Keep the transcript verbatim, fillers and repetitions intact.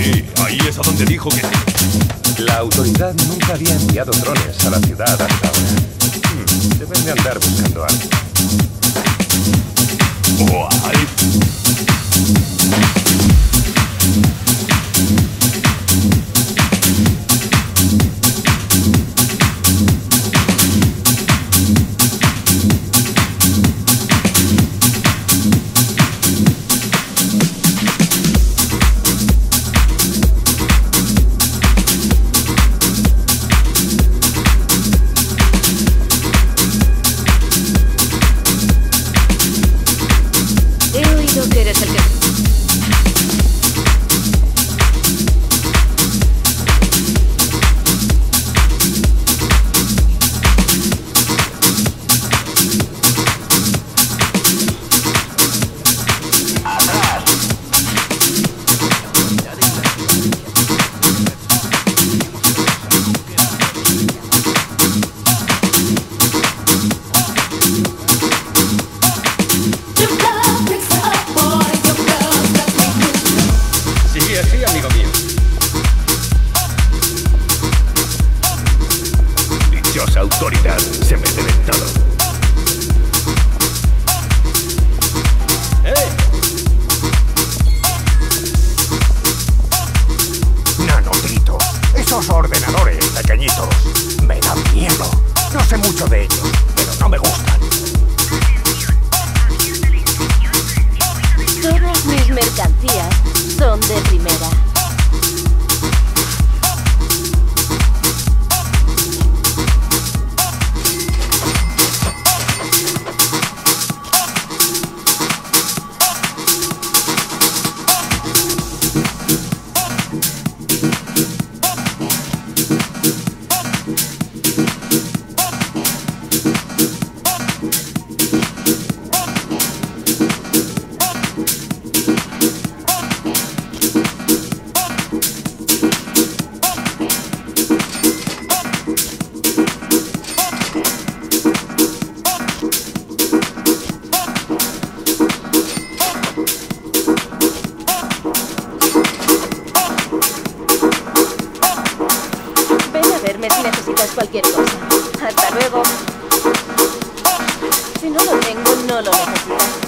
Sí, ahí es a donde dijo que sí. La autoridad nunca había enviado drones a la ciudad hasta ahora. Hmm, deben de andar buscando algo. Guay. Que eres el que... Sí, amigo mío. Dichosa autoridad se mete en todo. ¡Eh! Nanotrito, esos ordenadores pequeñitos me dan miedo. No sé mucho de ellos, pero no me gustan. Todas mis mercancías son de primera. Verme si necesitas cualquier cosa. Hasta luego. Si no lo tengo, no lo necesitas.